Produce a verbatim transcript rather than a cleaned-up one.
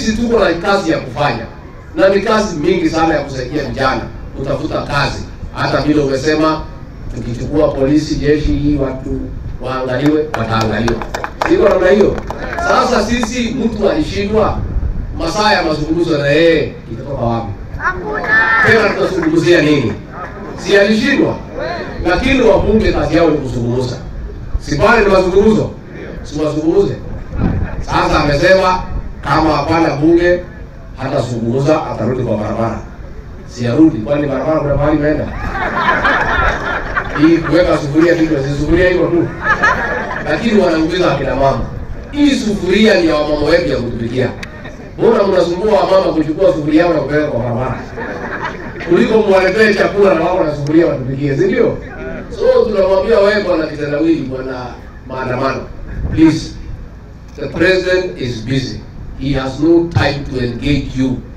Sisi tuko na kazi ya kufanya, na ni kazi mingi sana ya kusaidia vijana kutafuta kazi. Hata vile umesema tukichukua polisi, jeshi, hii watu waangaliwe, wataangaliwa. Siko namna hiyo. Sasa sisi mtu alishindwa masaa ya mazungumzo na yeye itatoka wapi? Hakuna. Tena tutazungumzia nini? Si alishindwa? Lakini wabunge kazi yao ni kuzungumza. Si pale ni mazungumzo? Si mazungumze. Sasa amesema kama hapana bunge hata zungumza atarudi kwa barabara. Si arudi, kwani barabara kuna mahali imeenda? Hii kuweka sufuria kitu, si sufuria hiyo tu. Lakini wanaungiza akina mama. Hii sufuria ni ya wamama wetu ya kutupikia. Mbona mnasumbua wamama kuchukua sufuria yao na kupeleka kwa barabara? Kuliko mwaletee chakula na wao na sufuria watupikie, si ndio? So tunamwambia wewe bwana kitendawili, bwana Maandamano, please, the president is busy. He has no time to engage you